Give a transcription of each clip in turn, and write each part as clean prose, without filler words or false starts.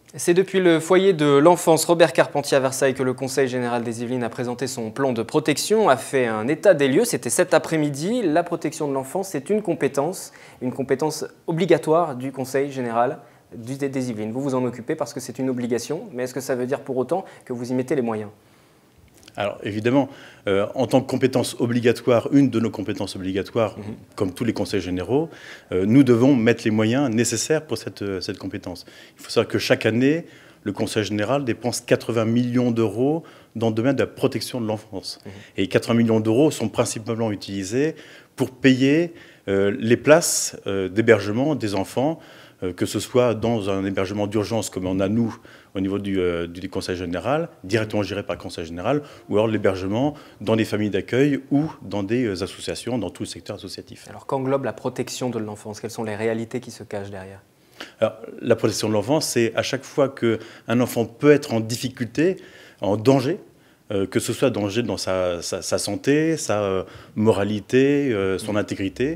C'est depuis le foyer de l'enfance Robert Carpentier à Versailles que le Conseil général des Yvelines a présenté son plan de protection, a fait un état des lieux. C'était cet après-midi. La protection de l'enfance, c'est une compétence obligatoire du Conseil général des Yvelines. Vous vous en occupez parce que c'est une obligation, mais est-ce que ça veut dire pour autant que vous y mettez les moyens ? Alors évidemment, en tant que compétence obligatoire, une de nos compétences obligatoires, comme tous les conseils généraux, nous devons mettre les moyens nécessaires pour cette compétence. Il faut savoir que chaque année, le conseil général dépense 80 millions d'euros dans le domaine de la protection de l'enfance. Et 80 millions d'euros sont principalement utilisés pour payer les places d'hébergement des enfants, que ce soit dans un hébergement d'urgence comme on a nous au niveau du Conseil général, directement géré par le Conseil général, ou alors l'hébergement dans des familles d'accueil ou dans des associations, dans tout le secteur associatif. Alors qu'englobe la protection de l'enfance? Quelles sont les réalités qui se cachent derrière? Alors, la protection de l'enfance, c'est à chaque fois qu'un enfant peut être en difficulté, en danger, que ce soit danger dans sa santé, sa moralité, son intégrité,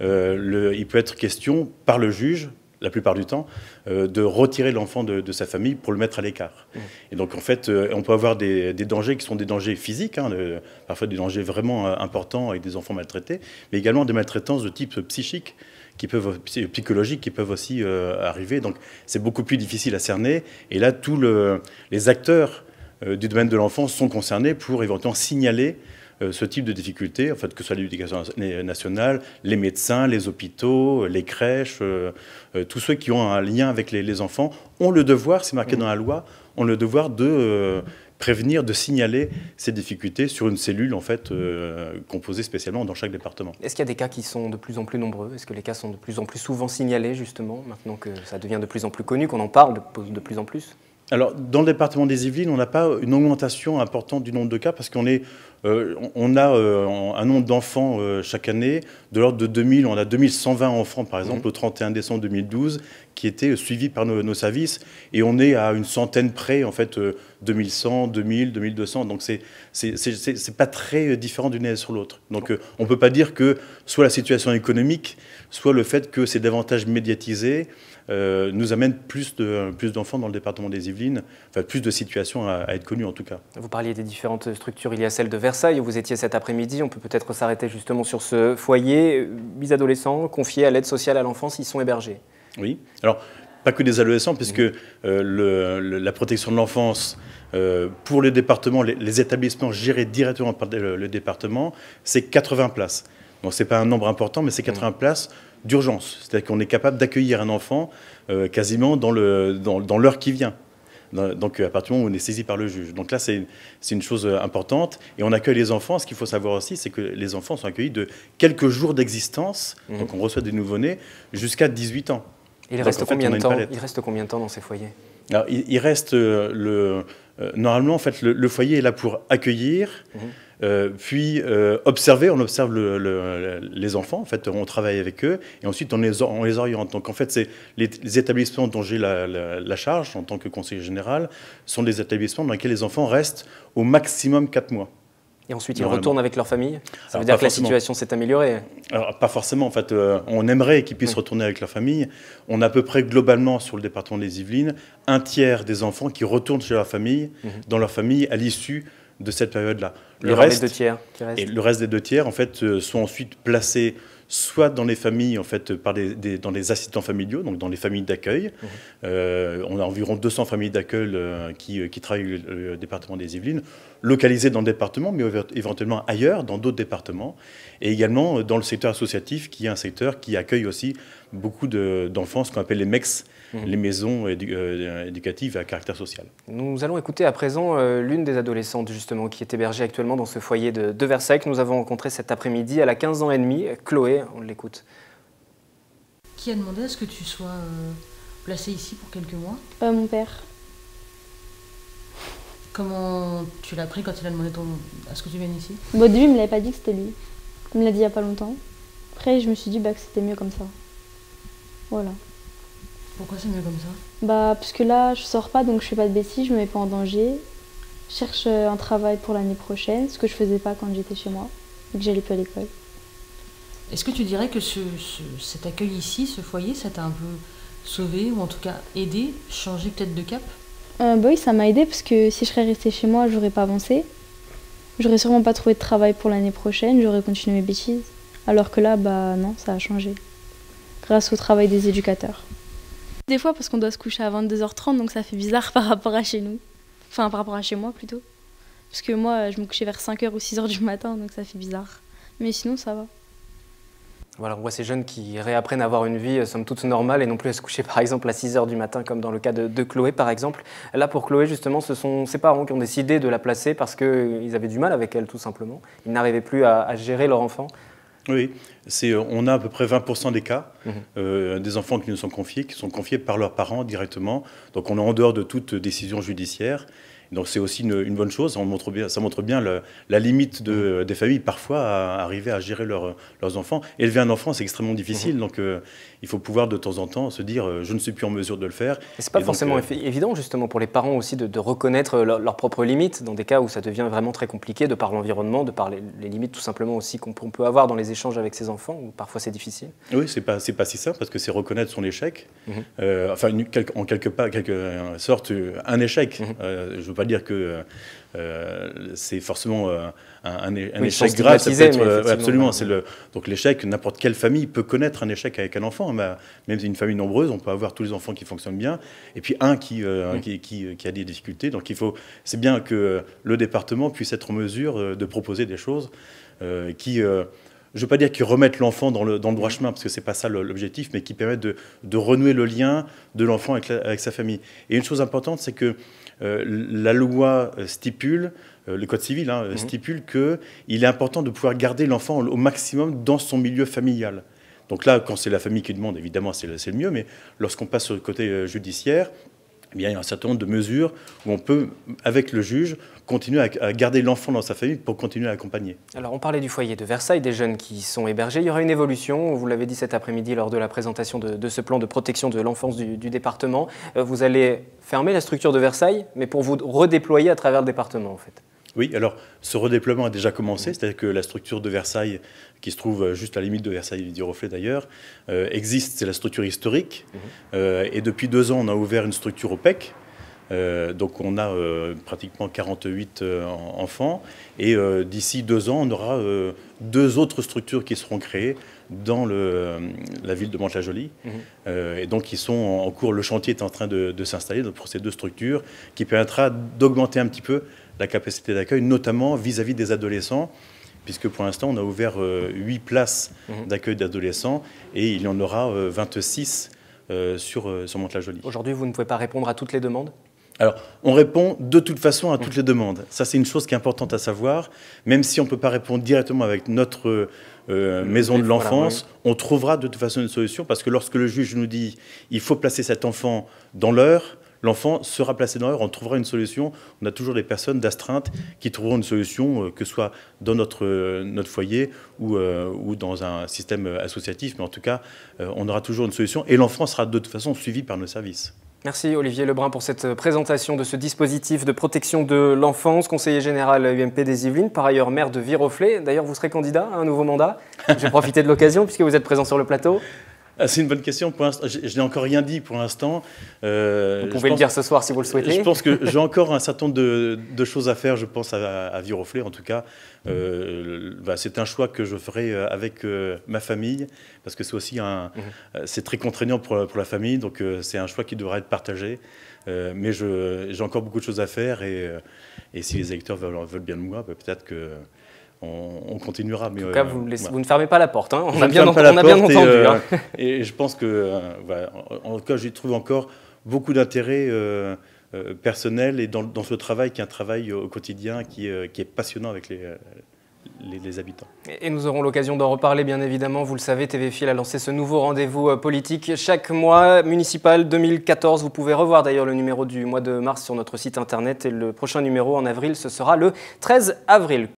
il peut être question par le juge, la plupart du temps, de retirer l'enfant de sa famille pour le mettre à l'écart. Et donc, en fait, on peut avoir des dangers qui sont des dangers physiques, parfois des dangers vraiment importants avec des enfants maltraités, mais également des maltraitances de type psychique, psychologiques qui peuvent aussi arriver. Donc, c'est beaucoup plus difficile à cerner. Et là, tous les acteurs du domaine de l'enfance sont concernés pour éventuellement signaler ce type de difficultés, en fait, que ce soit l'éducation nationale, les médecins, les hôpitaux, les crèches, tous ceux qui ont un lien avec les enfants ont le devoir, c'est marqué dans la loi, ont le devoir de prévenir, de signaler ces difficultés sur une cellule en fait, composée spécialement dans chaque département. Est-ce qu'il y a des cas qui sont de plus en plus nombreux? Est-ce que les cas sont de plus en plus souvent signalés, justement, maintenant que ça devient de plus en plus connu, qu'on en parle de plus en plus? Alors, dans le département des Yvelines, on n'a pas une augmentation importante du nombre de cas parce qu'on a un nombre d'enfants chaque année de l'ordre de 2000. On a 2120 enfants, par exemple, au 31 décembre 2012, qui étaient suivis par nos services. Et on est à une centaine près, en fait, 2100, 2000, 2200. Donc, c'est pas très différent d'une année sur l'autre. Donc, on ne peut pas dire que soit la situation économique, soit le fait que c'est davantage médiatisé, nous amène plus d'enfants dans le département des Yvelines, enfin plus de situations à être connues en tout cas. Vous parliez des différentes structures, il y a celle de Versailles où vous étiez cet après-midi, on peut peut-être s'arrêter justement sur ce foyer. 8 adolescents confiés à l'aide sociale à l'enfance, ils sont hébergés. Oui, alors pas que des adolescents, puisque la protection de l'enfance, pour le département, les établissements gérés directement par le département, c'est 80 places. Donc ce n'est pas un nombre important, mais c'est 80 places d'urgence. C'est-à-dire qu'on est capable d'accueillir un enfant quasiment dans l'heure qui vient. Donc à partir du moment où on est saisi par le juge. Donc là, c'est une chose importante. Et on accueille les enfants. Ce qu'il faut savoir aussi, c'est que les enfants sont accueillis de quelques jours d'existence. Donc on reçoit des nouveau-nés jusqu'à 18 ans. Et il reste combien de temps? Il reste combien de temps dans ces foyers? Alors, il reste normalement, en fait, le foyer est là pour accueillir, puis observer. On observe les enfants. En fait, on travaille avec eux et ensuite on les oriente. Donc, en fait, c'est les établissements dont j'ai la charge en tant que conseiller général sont des établissements dans lesquels les enfants restent au maximum 4 mois. Et ensuite, ils retournent avec leur famille? Ça veut dire que la situation s'est améliorée? Alors, pas forcément. En fait, on aimerait qu'ils puissent retourner avec leur famille. On a à peu près globalement, sur le département des Yvelines, un tiers des enfants qui retournent chez leur famille, dans leur famille, à l'issue de cette période-là. Le reste des 2 tiers, en fait, sont ensuite placés soit dans les familles, en fait, dans les assistants familiaux, donc dans les familles d'accueil. On a environ 200 familles d'accueil qui travaillent avec le département des Yvelines, localisées dans le département, mais éventuellement ailleurs, dans d'autres départements. Et également dans le secteur associatif, qui est un secteur qui accueille aussi beaucoup d'enfants, ce qu'on appelle les MEX, les maisons éducatives à caractère social. Nous allons écouter à présent l'une des adolescentes justement qui est hébergée actuellement dans ce foyer de Versailles que nous avons rencontré cet après-midi. Elle a 15 ans et demi, Chloé, on l'écoute. Qui a demandé à ce que tu sois placée ici pour quelques mois? Mon père. Comment tu l'as pris quand il a demandé à ce que tu viennes ici? Au début, il ne me l'avait pas dit que c'était lui. Il me l'a dit il n'y a pas longtemps. Après, je me suis dit que c'était mieux comme ça. Voilà. Pourquoi c'est mieux comme ça? Parce que là, je sors pas, donc je fais pas de bêtises, je me mets pas en danger. Je cherche un travail pour l'année prochaine, ce que je faisais pas quand j'étais chez moi, et que j'allais plus à l'école. Est-ce que tu dirais que cet accueil ici, ce foyer, ça t'a un peu sauver ou en tout cas aider, changer peut-être de cap? Bah oui, ça m'a aidé parce que si je serais restée chez moi, j'aurais pas avancé. J'aurais sûrement pas trouvé de travail pour l'année prochaine, j'aurais continué mes bêtises. Alors que là, bah non, ça a changé. Grâce au travail des éducateurs. Des fois parce qu'on doit se coucher à 22h30, donc ça fait bizarre par rapport à chez nous. Enfin, par rapport à chez moi plutôt. Parce que moi, je me couchais vers 5h ou 6h du matin, donc ça fait bizarre. Mais sinon, ça va. Voilà, on voit ces jeunes qui réapprennent à avoir une vie somme toute normale et non plus à se coucher par exemple à 6h du matin comme dans le cas de Chloé par exemple. Là pour Chloé justement ce sont ses parents qui ont décidé de la placer parce qu'ils avaient du mal avec elle tout simplement. Ils n'arrivaient plus à gérer leur enfant. Oui, on a à peu près 20% des cas des enfants qui nous sont confiés par leurs parents directement. Donc on est en dehors de toute décision judiciaire. Donc c'est aussi une bonne chose, ça montre bien la limite des familles parfois à arriver à gérer leurs enfants. Élever un enfant c'est extrêmement difficile, donc il faut pouvoir de temps en temps se dire je ne suis plus en mesure de le faire. Et c'est pas forcément évident justement pour les parents aussi de reconnaître leurs propres limites dans des cas où ça devient vraiment très compliqué de par l'environnement, de par les limites tout simplement aussi qu'on peut avoir dans les échanges avec ses enfants où parfois c'est difficile. Oui, c'est pas si simple parce que c'est reconnaître son échec, enfin en quelque sorte un échec. Je veux pas dire que c'est forcément un échec grave, ça peut être, absolument. Donc l'échec, n'importe quelle famille peut connaître un échec avec un enfant. Même une famille nombreuse, on peut avoir tous les enfants qui fonctionnent bien, et puis un qui a des difficultés. Donc c'est bien que le département puisse être en mesure de proposer des choses qui... je ne veux pas dire qu'ils remettent l'enfant dans le droit chemin, parce que ce n'est pas ça l'objectif, mais qui permettent de renouer le lien de l'enfant avec sa famille. Et une chose importante, c'est que la loi stipule, le code civil stipule qu'il est important de pouvoir garder l'enfant au maximum dans son milieu familial. Donc là, quand c'est la famille qui demande, évidemment, c'est le mieux, mais lorsqu'on passe sur le côté judiciaire, eh bien, il y a un certain nombre de mesures où on peut, avec le juge, continuer à garder l'enfant dans sa famille pour continuer à l'accompagner. Alors, on parlait du foyer de Versailles, des jeunes qui sont hébergés. Il y aura une évolution, vous l'avez dit cet après-midi lors de la présentation de ce plan de protection de l'enfance du département. Vous allez fermer la structure de Versailles, mais pour vous redéployer à travers le département, en fait. Oui, alors ce redéploiement a déjà commencé, c'est-à-dire que la structure de Versailles, qui se trouve juste à la limite de Versailles-Viroflay d'ailleurs, existe, c'est la structure historique. Et depuis 2 ans, on a ouvert une structure au PEC. Donc on a pratiquement 48 enfants. Et d'ici 2 ans, on aura 2 autres structures qui seront créées dans la ville de Mantes-la-Jolie. Et donc ils sont en cours, le chantier est en train de s'installer pour ces 2 structures, qui permettra d'augmenter un petit peu la capacité d'accueil, notamment vis-à-vis des adolescents, puisque pour l'instant, on a ouvert 8 places d'accueil d'adolescents et il y en aura 26 sur Mantes-la-Jolie. Aujourd'hui, vous ne pouvez pas répondre à toutes les demandes ? Alors, on répond de toute façon à toutes les demandes. Ça, c'est une chose qui est importante à savoir. Même si on ne peut pas répondre directement avec notre maison de l'enfance, on trouvera de toute façon une solution, parce que lorsque le juge nous dit il faut placer cet enfant dans l'heure, l'enfant sera placé dans l'heure, on trouvera une solution. On a toujours des personnes d'astreinte qui trouveront une solution, que ce soit dans notre foyer ou dans un système associatif. Mais en tout cas, on aura toujours une solution et l'enfant sera de toute façon suivi par nos services. Merci Olivier Lebrun pour cette présentation de ce dispositif de protection de l'enfance, conseiller général UMP des Yvelines, par ailleurs maire de Viroflay. D'ailleurs, vous serez candidat à un nouveau mandat. Je vais profiter de l'occasion puisque vous êtes présent sur le plateau. C'est une bonne question. Pour l'instant, je n'ai encore rien dit pour l'instant. Vous pouvez le dire ce soir si vous le souhaitez. Je pense que j'ai encore un certain nombre de choses à faire, je pense, à Viroflay. En tout cas, c'est un choix que je ferai avec ma famille, parce que c'est aussi c'est très contraignant pour la famille, donc c'est un choix qui devra être partagé. Mais j'ai encore beaucoup de choses à faire, et si les électeurs veulent bien de moi, peut-être que... On continuera. Mais en tout cas, vous ne fermez pas la porte. Hein. On a bien entendu. Et je pense que, en tout cas, j'y trouve encore beaucoup d'intérêt personnel et dans ce travail qui est un travail au quotidien qui est passionnant avec les habitants. Et nous aurons l'occasion d'en reparler, bien évidemment. Vous le savez, TV Fil a lancé ce nouveau rendez-vous politique chaque mois municipal 2014. Vous pouvez revoir d'ailleurs le numéro du mois de mars sur notre site internet. Et le prochain numéro en avril, ce sera le 13 avril.